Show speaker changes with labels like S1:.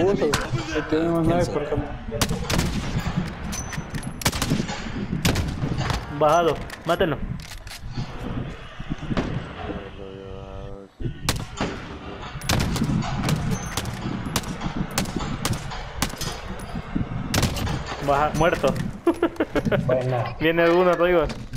S1: puso. Ahí tenemos 9 por campo.
S2: Bajado, mátenlo. Baja, muerto.
S1: Buena.
S2: Viene alguno arriba.